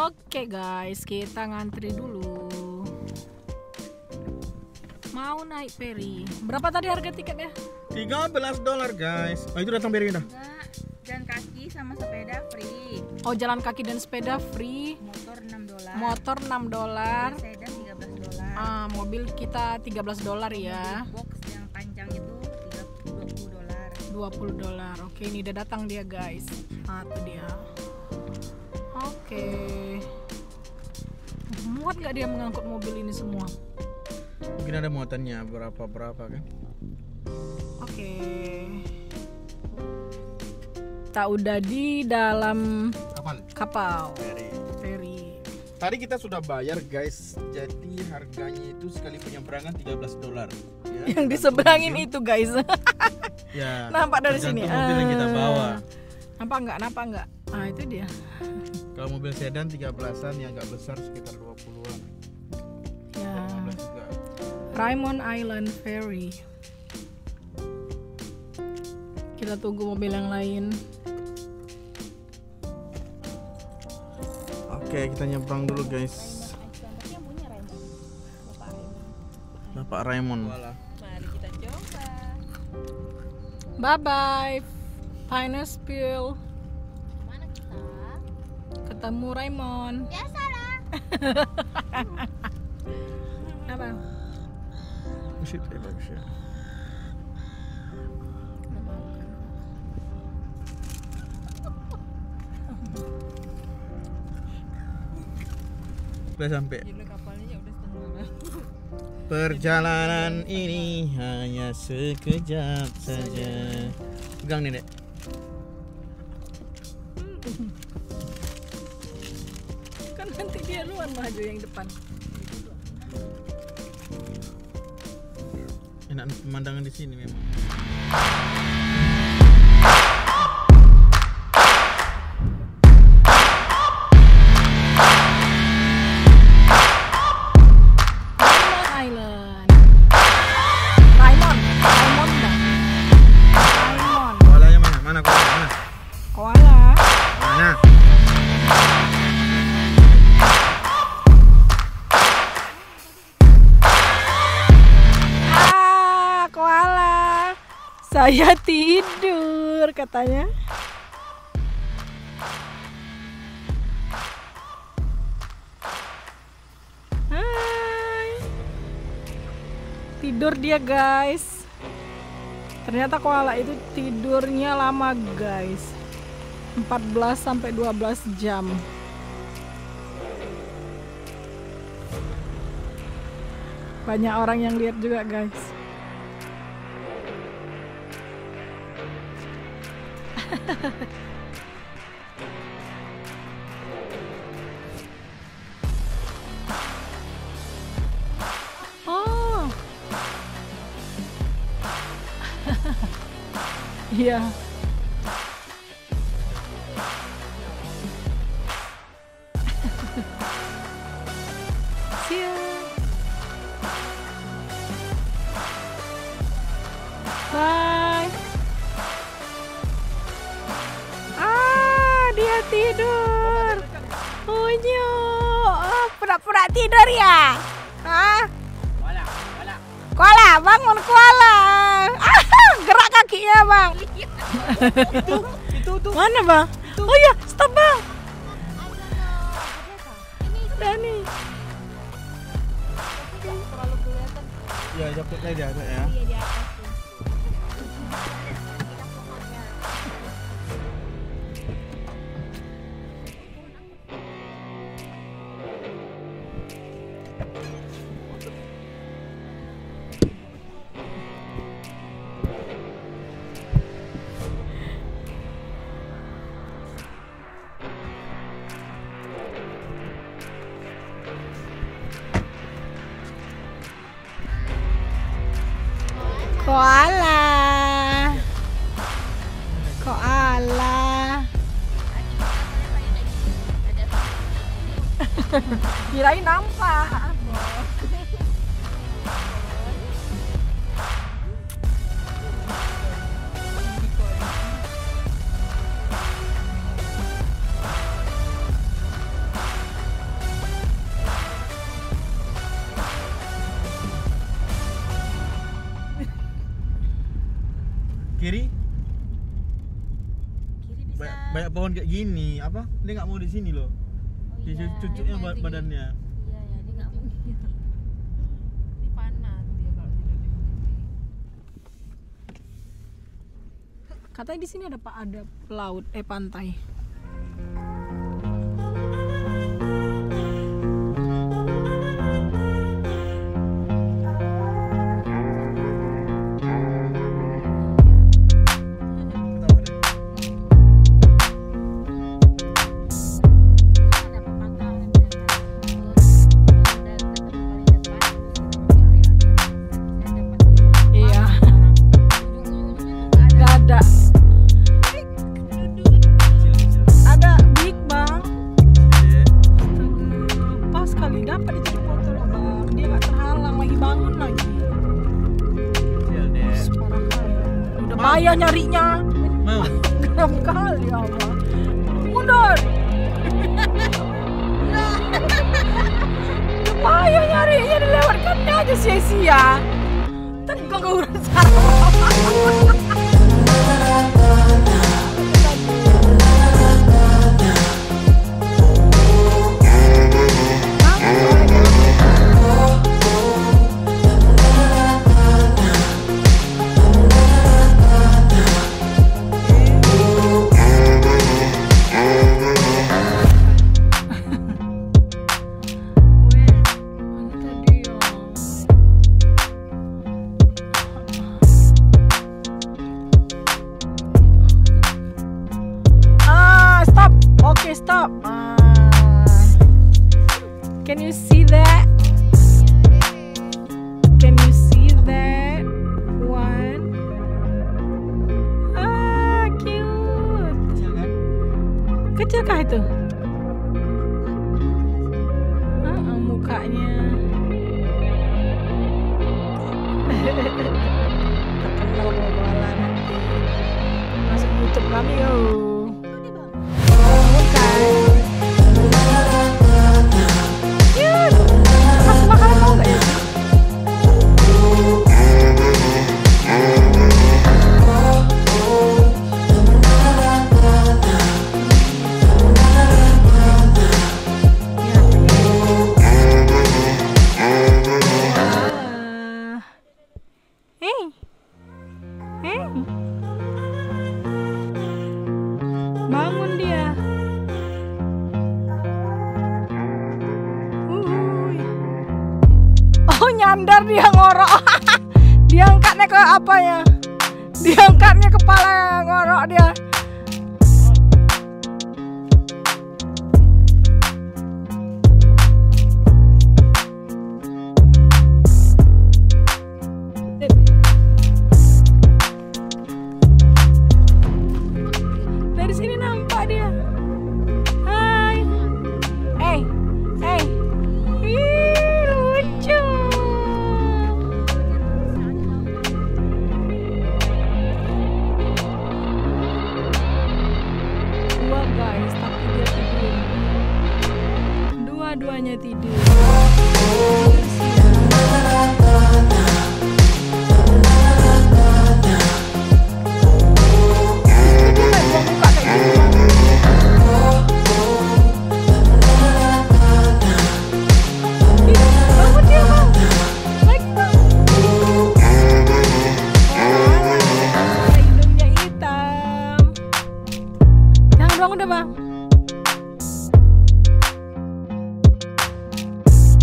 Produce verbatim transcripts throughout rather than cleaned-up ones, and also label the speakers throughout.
Speaker 1: Oke guys, kita ngantri dulu. Mau naik ferry. Berapa tadi harga tiketnya?
Speaker 2: tiga belas dolar guys. Oh itu datang ferry dah.
Speaker 3: Enggak, jalan kaki sama sepeda free.
Speaker 1: Oh, jalan kaki dan sepeda free.
Speaker 3: Motor enam dolar.
Speaker 1: Motor enam dolar.
Speaker 3: Sedan tiga belas dolar.
Speaker 1: Ah, mobil kita tiga belas dolar ya.
Speaker 3: Box yang panjang itu dua puluh dolar.
Speaker 1: dua puluh dolar. Oke, ini udah datang dia guys. Ah, itu dia. Oke. Muat nggak dia mengangkut mobil ini semua?
Speaker 2: Mungkin ada muatannya berapa-berapa kan?
Speaker 1: Oke. Kita udah di dalam
Speaker 2: Kapal.
Speaker 1: kapal
Speaker 2: Ferry.
Speaker 1: ferry.
Speaker 2: Tadi kita sudah bayar guys. Jadi harganya itu sekali penyeberangan tiga belas dolar. Ya,
Speaker 1: Yang diseberangin
Speaker 2: mobil.
Speaker 1: itu guys.
Speaker 2: Ya.
Speaker 1: Nampak dari sini.
Speaker 2: tergantung mobil yang kita bawa.
Speaker 1: Nampak nggak? Nampak nggak? Ah, itu dia.
Speaker 2: Kalau mobil sedan tiga belasan, yang agak besar sekitar dua puluhan.
Speaker 1: Ya.
Speaker 2: lima belas juga.
Speaker 1: Raymond Island Ferry. Kita tunggu mobil yang lain.
Speaker 2: Oke, kita nyebrang dulu guys.
Speaker 3: Tapi yang punya Raymond. Bapak Raymond.
Speaker 2: Bapak Raymond.
Speaker 3: Mari kita coba.
Speaker 1: Bye bye. Pineapple.
Speaker 3: Mana kita?
Speaker 1: Ketemu Raymond.
Speaker 3: Ya salah.
Speaker 1: Apa?
Speaker 2: Musik tadi bagus ya. Udah sampai.
Speaker 3: Gila kapalnya udah setengah.
Speaker 2: Perjalanan ini hanya sekejap saja. Pegang nih, Dek.
Speaker 1: Kan nanti dia luar maju yang depan.
Speaker 2: Enak pemandangan di sini memang.
Speaker 1: Raymond Island. Raymond, Raymond dah. Raymond.
Speaker 2: Koalanya mana? Mana koala? Mana?
Speaker 1: Koala.
Speaker 2: Mana?
Speaker 1: Ah, koala. Saya tidur katanya. Hai. Tidur dia guys. Ternyata koala itu tidurnya lama guys. empat belas sampai dua belas jam. Banyak orang yang lihat juga guys. Oh. Iya. Siap. Bye. Ah, dia tidur. Unyu. Oh, pura-pura tidur ya? Hah?
Speaker 2: Koala, koala.
Speaker 1: Koala, bangun koala. Ah, gerak kakinya, Bang.
Speaker 2: Itu tuh.
Speaker 1: Mana, Bang? Oh iya, stop, Bang. Dani.
Speaker 3: Terlalu kelihatan.
Speaker 2: Ya, jepit aja ada ya.
Speaker 3: Iya di atas tuh.
Speaker 1: Koala. Koala. Kirain nampak.
Speaker 2: banyak pohon kayak gini, apa? Dia nggak mau di sini loh.
Speaker 3: Oh,
Speaker 2: Di
Speaker 3: iya.
Speaker 2: cucuknya
Speaker 4: Dia mau
Speaker 2: ba-
Speaker 4: di-
Speaker 2: badannya.
Speaker 3: Iya ya, dia nggak mau.
Speaker 4: Ini panas dia kalau tidur di sini.
Speaker 1: Katanya di sini ada pak ada laut eh pantai.
Speaker 3: Ada pepatah yang bilang kan, kalau udah ketemu paling depan terus kita mau cari lagi. Saya dapat
Speaker 1: Iya.
Speaker 3: ujung-ujungnya tuh nggak ada.
Speaker 1: Gak ada.
Speaker 2: Kecil-kecil.
Speaker 1: Ada big bang.
Speaker 2: Iya.
Speaker 1: Astaga, pas kali dapat itu di foto loh bang. Dia nggak terhalang lagi bangun lagi.
Speaker 2: Kecil deh.
Speaker 1: Parah kali. Udah payah nyarinya.
Speaker 2: Mau.
Speaker 1: Kenapa kali ya Allah. Mundur. Udah payah nyarinya dilewatkannya aja sia-sia. Tegang urusan. Ah, stop. Okay, stop. Ah. Can you see that? Can you see that one? Ah, cute.
Speaker 2: Kecil kan?
Speaker 1: Kecil kah itu? Ah, ah, mukanya. Terkenal bola nanti. Masuk YouTube kami yo. Bukan. Cute. Kasih makanan mau nggak ya? Ah. Hey. Hey. Bangun dia. Uhuy. Oh, nyandar dia ngorok. Dia angkatnya ke apa ya? Dia angkatnya kepala ngorok dia. Dari sini nampak dia. Hai. Hey. Hey. Ih, lucu. Dua guys, tapi dia tidur. Dua-duanya tidur. Tidur siang. Dia nggak buang muka kayak gitu, Bang. Ih, bangun dia, Bang. Lagi, Bang. Alah, hidungnya hitam. Jangan doang udah, Bang.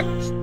Speaker 2: Pak.